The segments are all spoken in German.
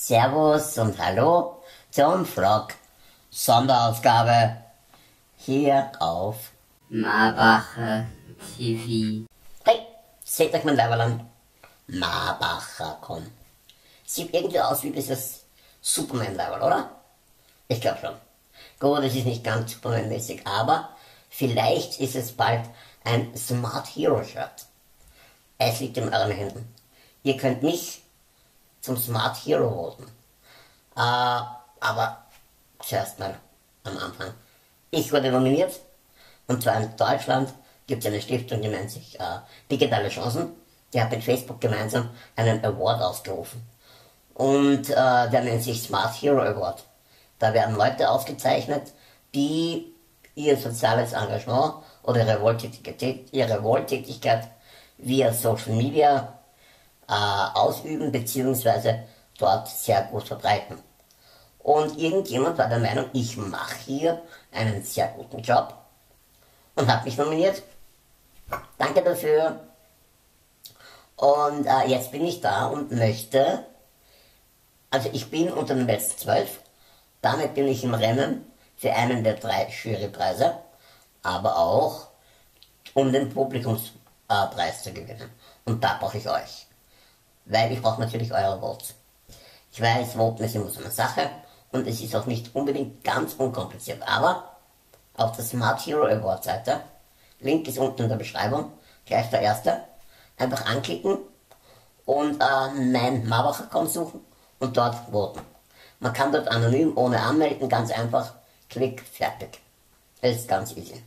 Servus und Hallo zum Vlog Sonderausgabe hier auf Marbacher TV. Hey, seht euch mein Leiberl an. Marbacher, komm. Sieht irgendwie aus wie dieses Superman-Leiberl, oder? Ich glaube schon. Gut, es ist nicht ganz Superman-mäßig, aber vielleicht ist es bald ein Smart Hero Shirt. Es liegt in euren Händen. Ihr könnt mich zum Smart Hero voten. Aber zuerst mal am Anfang. Ich wurde nominiert, und zwar in Deutschland gibt es eine Stiftung, die nennt sich Digitale Chancen. Die hat mit Facebook gemeinsam einen Award ausgerufen. Und der nennt sich Smart Hero Award. Da werden Leute ausgezeichnet, die ihr soziales Engagement oder ihre Wohltätigkeit via Social Media ausüben bzw. dort sehr gut verbreiten. Und irgendjemand war der Meinung, ich mache hier einen sehr guten Job und hat mich nominiert. Danke dafür. Und jetzt bin ich da und möchte, also ich bin unter den letzten 12, damit bin ich im Rennen für einen der 3 Jurypreise, aber auch um den Publikumspreis zu gewinnen. Und da brauche ich euch. Weil ich brauche natürlich eure Votes. Ich weiß, Voten ist immer so eine Sache und es ist auch nicht unbedingt ganz unkompliziert, aber auf der Smart Hero Award Seite, Link ist unten in der Beschreibung, gleich der erste, einfach anklicken und mein Marbacher-Account suchen und dort voten. Man kann dort anonym, ohne anmelden, ganz einfach, klick, fertig. Das ist ganz easy.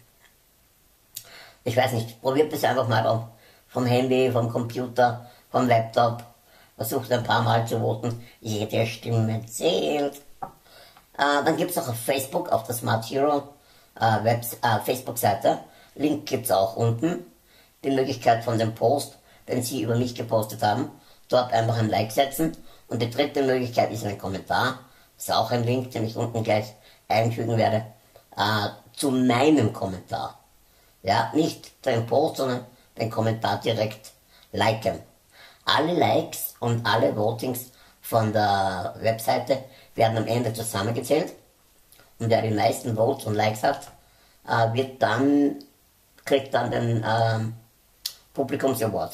Ich weiß nicht, probiert es einfach mal vom Handy, vom Computer, vom Laptop. Versucht ein paar Mal zu voten. Jede Stimme zählt. Dann gibt es auch auf Facebook, auf der Smart Hero Facebook-Seite. Link gibt es auch unten. Die Möglichkeit von dem Post, den Sie über mich gepostet haben. Dort einfach ein Like setzen. Und die dritte Möglichkeit ist ein Kommentar. Das ist auch ein Link, den ich unten gleich einfügen werde. Zu meinem Kommentar. Ja, nicht den Post, sondern den Kommentar direkt liken. Alle Likes und alle Votings von der Webseite werden am Ende zusammengezählt. Und wer die meisten Votes und Likes hat, kriegt dann den Publikums-Award.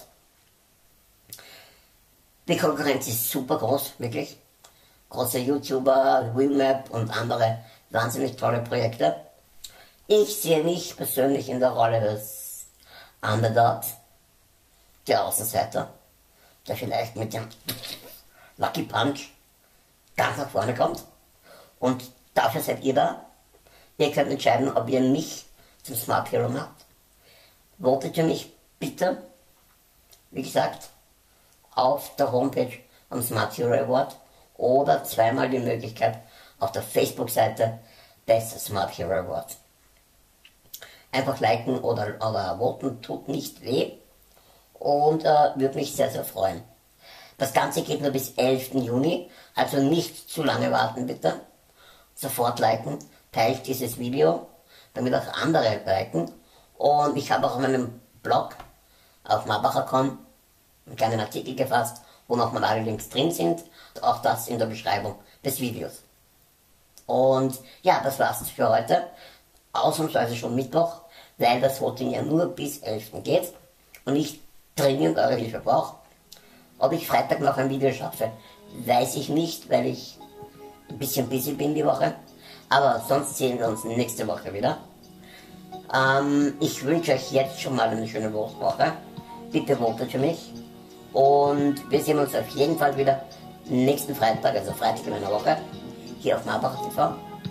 Die Konkurrenz ist super groß, wirklich. Große YouTuber, Wheelmap und andere wahnsinnig tolle Projekte. Ich sehe mich persönlich in der Rolle des Underdogs, der Außenseiter, der vielleicht mit dem Lucky Punch ganz nach vorne kommt. Und dafür seid ihr da. Ihr könnt entscheiden, ob ihr mich zum Smart Hero macht. Votet für mich bitte, wie gesagt, auf der Homepage vom Smart Hero Award oder zweimal die Möglichkeit auf der Facebook-Seite des Smart Hero Awards. Einfach liken oder voten tut nicht weh und würde mich sehr, sehr freuen. Das Ganze geht nur bis 11. Juni, also nicht zu lange warten bitte. Sofort liken, teilt dieses Video, damit auch andere liken. Und ich habe auch auf meinem Blog auf marbacher.com einen kleinen Artikel gefasst, wo nochmal alle Links drin sind. Auch das in der Beschreibung des Videos. Und ja, das war's für heute. Ausnahmsweise schon Mittwoch, weil das Voting ja nur bis 11. geht und ich dringend eure Hilfe brauche. Ob ich Freitag noch ein Video schaffe, weiß ich nicht, weil ich ein bisschen busy bin die Woche. Aber sonst sehen wir uns nächste Woche wieder. Ich wünsche euch jetzt schon mal eine schöne Woche. Bitte votet für mich. Und wir sehen uns auf jeden Fall wieder nächsten Freitag, also Freitag in einer Woche, hier auf Marbacher TV.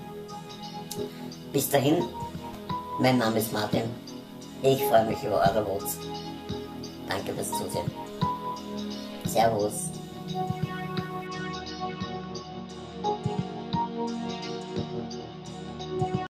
Bis dahin, mein Name ist Martin. Ich freue mich über eure Votes. Danke fürs Zusehen. Servus.